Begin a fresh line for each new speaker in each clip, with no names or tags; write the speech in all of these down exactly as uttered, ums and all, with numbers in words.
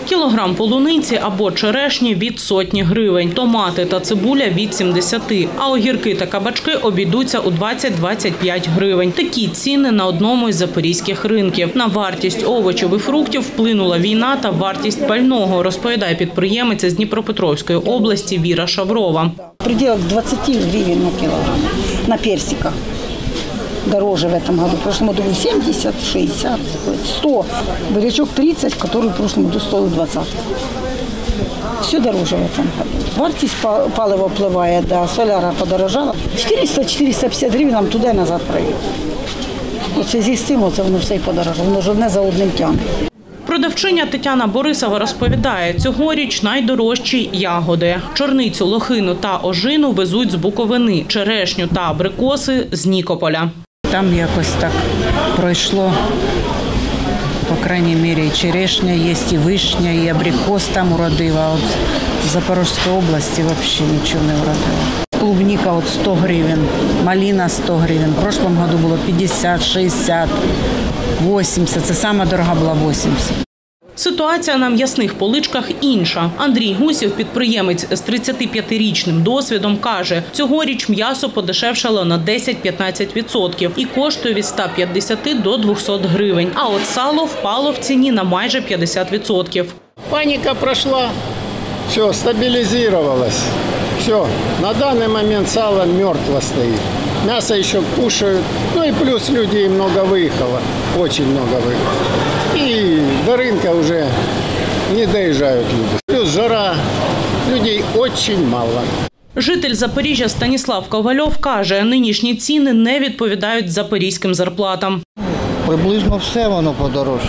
Кілограм полуниці або черешні від сотні гривень, томати та цибуля від сімдесяти, а огірки та кабачки обійдуться у двадцять-двадцять п'ять гривень. Такі ціни на одному із запорізьких ринків. На вартість овочів і фруктів вплинула війна та вартість пального, розповідає підприємець з Дніпропетровської області Віра Шаврова.
В пределах двадцати гривен на килограмм на персиках. Дороже в этом году. В прошлом году семьдесят, шестьдесят, сто. Бурячок тридцать, который в прошлом году стоил двадцать. Все дороже в этом году. Вартість палива впливає, да, соляра подорожала. четыреста — четыреста пятьдесят гривень нам туди і назад проїде. У зв'язку з цим оце воно все і подорожало. Воно ж одне за одним тягне.
Продавчиня Тетяна Борисова розповідає, цьогоріч найдорожчі ягоди. Чорницю, лохину та ожину везуть з Буковини, черешню та абрикоси – з Нікополя.
Там якось так пройшло, по крайній мірі, і черешня є, і вишня, і абрикос там уродила. А от в Запорізькій області взагалі нічого не уродила. Клубника от сто гривень, малина сто гривень. В прошлом году було п'ятдесят, шістдесят, вісімдесят. Це сама дорога була вісімдесят.
Ситуація на м'ясних поличках інша. Андрій Гусів, підприємець з тридцятип'ятирічним досвідом, каже, цьогоріч м'ясо подешевшало на десять-п'ятнадцять відсотків і коштує від ста п'ятдесяти до двохсот гривень. А от сало впало в ціні на майже п'ятдесят відсотків.
Паніка пройшла, все, стабілізувалось. Все, на даний момент сало мертво стоїть. Мясо еще кушают, ну и плюс людей много выехало, очень много выехало. И до рынка уже не доезжают люди. Плюс жара, людей очень мало.
Житель Запоріжжя Станіслав Ковальов каже, нинішні ціни не відповідають запорізьким зарплатам.
Приблизно все воно подорожче.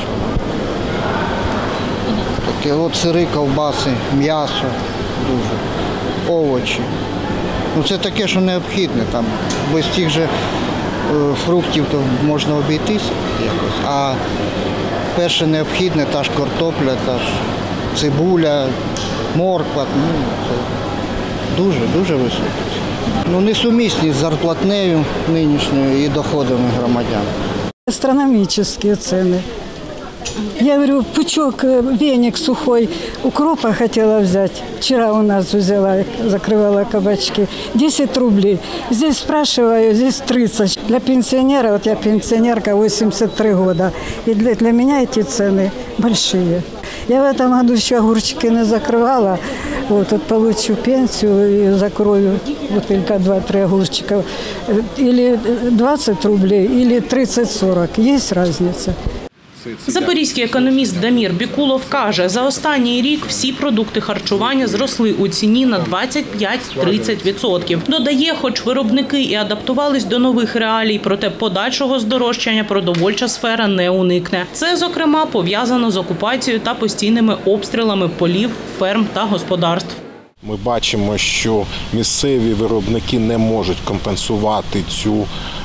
Таке от сири, ковбаси, м'ясо, дуже, овочі. Ну, це таке, що необхідне. Там, без тих же е, фруктів то можна обійтися якось. А перше необхідне – та ж картопля, та ж цибуля, морква. Ну, це дуже, дуже високо. Ну, несумісні з зарплатнею нинішньою і доходами громадян.
Астрономічні ціни. Я говорю, пучок, веник сухой, укропа хотела взять. Вчера у нас взяла, закрывала кабачки. десять рублей. Здесь спрашиваю, здесь тридцать. Для пенсионера, вот я пенсионерка, восемьдесят три года. И для, для меня эти цены большие. Я в этом году еще огурчики не закрывала. Вот, вот получу пенсию и закрою бутылька два-три огурчика. Или двадцать рублей, или тридцать-сорок. Есть разница.
Запорізький економіст Дамір Бікулов каже, за останній рік всі продукти харчування зросли у ціні на двадцять п'ять - тридцять відсотків. Додає, хоч виробники і адаптувались до нових реалій, проте подальшого здорожчання продовольча сфера не уникне. Це, зокрема, пов'язано з окупацією та постійними обстрілами полів, ферм та господарств.
Ми бачимо, що місцеві виробники не можуть компенсувати цю,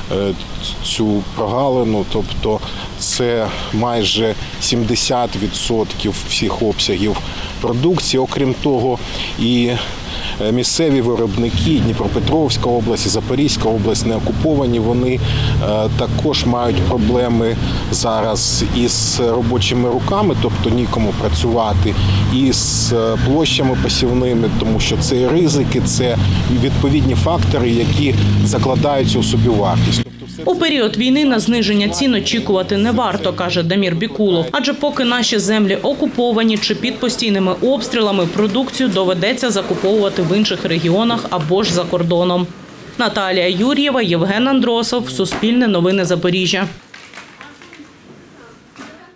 цю прогалину, тобто це майже сімдесят відсотків всіх обсягів продукції. Окрім того, і місцеві виробники Дніпропетровська область, Запорізька область не окуповані, вони також мають проблеми зараз із робочими руками, тобто нікому працювати, і з площами посівними, тому що це і ризики, це відповідні фактори, які закладаються у собівартість.
У період війни на зниження цін очікувати не варто, каже Дамір Бікулов. Адже поки наші землі окуповані чи під постійними обстрілами, продукцію доведеться закуповувати в інших регіонах або ж за кордоном. Наталія Юр'єва, Євген Андросов, Суспільне новини Запоріжжя.